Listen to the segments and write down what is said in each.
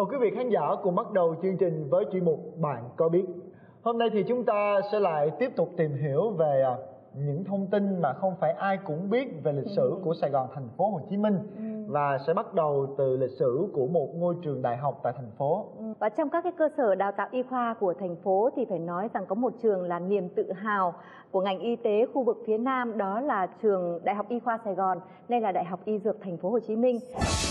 Mời quý vị khán giả cùng bắt đầu chương trình với chuyên mục Bạn có biết. Hôm nay thì chúng ta sẽ lại tiếp tục tìm hiểu về những thông tin mà không phải ai cũng biết về lịch sử của Sài Gòn, thành phố Hồ Chí Minh. Và sẽ bắt đầu từ lịch sử của một ngôi trường đại học tại thành phố. Và trong các cái cơ sở đào tạo y khoa của thành phố thì phải nói rằng có một trường là niềm tự hào của ngành y tế khu vực phía Nam, đó là trường Đại học Y khoa Sài Gòn, nay là Đại học Y Dược thành phố Hồ Chí Minh.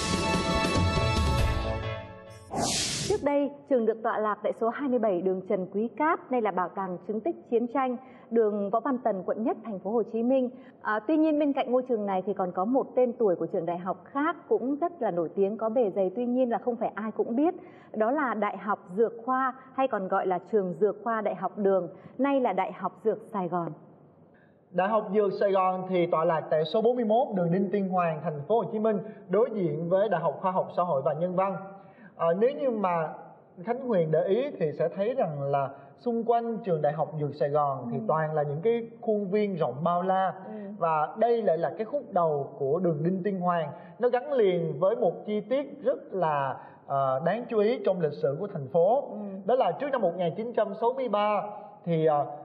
Trước đây, trường được tọa lạc tại số 27 đường Trần Quý Cáp, nay là Bảo tàng chứng tích chiến tranh, đường Võ Văn Tần, quận Nhất, thành phố Hồ Chí Minh. Tuy nhiên bên cạnh ngôi trường này thì còn có một tên tuổi của trường đại học khác cũng rất là nổi tiếng, có bề dày, tuy nhiên là không phải ai cũng biết. Đó là Đại học Dược khoa, hay còn gọi là trường Dược khoa Đại học Đường, nay là Đại học Dược Sài Gòn. Đại học Dược Sài Gòn thì tọa lạc tại số 41 đường Đinh Tiên Hoàng, thành phố Hồ Chí Minh, đối diện với Đại học Khoa học Xã hội và Nhân văn. Nếu như mà Khánh Huyền để ý thì sẽ thấy rằng là xung quanh trường Đại học Dược Sài Gòn thì toàn là những cái khuôn viên rộng bao la. Và đây lại là cái khúc đầu của đường Đinh Tiên Hoàng. Nó gắn liền với một chi tiết rất là đáng chú ý trong lịch sử của thành phố. Đó là trước năm 1963 thì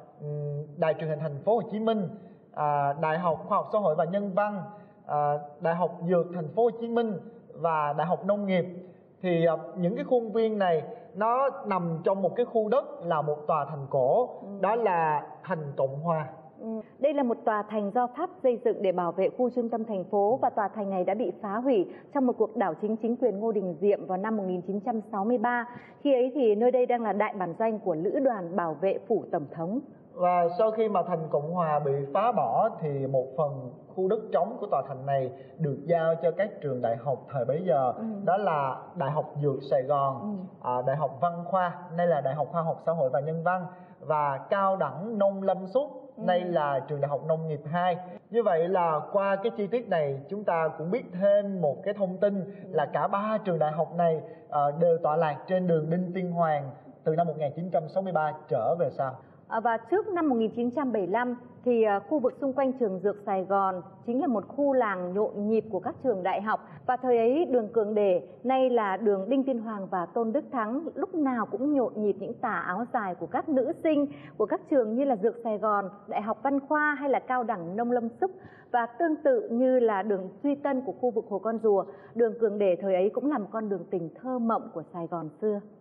Đài truyền hình thành phố Hồ Chí Minh, Đại học Khoa học Xã hội và Nhân văn, Đại học Dược thành phố Hồ Chí Minh và Đại học Nông nghiệp, thì những cái khuôn viên này nó nằm trong một cái khu đất là một tòa thành cổ, đó là Thành Cộng Hòa. Đây là một tòa thành do Pháp xây dựng để bảo vệ khu trung tâm thành phố, và tòa thành này đã bị phá hủy trong một cuộc đảo chính chính quyền Ngô Đình Diệm vào năm 1963. Khi ấy thì nơi đây đang là đại bản doanh của Lữ đoàn bảo vệ phủ Tổng thống. Và sau khi mà Thành Cộng Hòa bị phá bỏ thì một phần khu đất trống của tòa thành này được giao cho các trường đại học thời bấy giờ. Đó là Đại học Dược Sài Gòn, Đại học Văn khoa, nay là Đại học Khoa học Xã hội và Nhân văn, và Cao đẳng Nông lâm Xuất, nay là trường Đại học Nông nghiệp 2. Như vậy là qua cái chi tiết này chúng ta cũng biết thêm một cái thông tin là cả ba trường đại học này đều tọa lạc trên đường Đinh Tiên Hoàng từ năm 1963 trở về sau. Và trước năm 1975 thì khu vực xung quanh trường Dược Sài Gòn chính là một khu làng nhộn nhịp của các trường đại học. Và thời ấy đường Cường Để, nay là đường Đinh Tiên Hoàng và Tôn Đức Thắng, lúc nào cũng nhộn nhịp những tà áo dài của các nữ sinh của các trường như là Dược Sài Gòn, Đại học Văn khoa hay là Cao đẳng Nông lâm Xúc. Và tương tự như là đường Duy Tân của khu vực Hồ Con Rùa, đường Cường Để thời ấy cũng là một con đường tình thơ mộng của Sài Gòn xưa.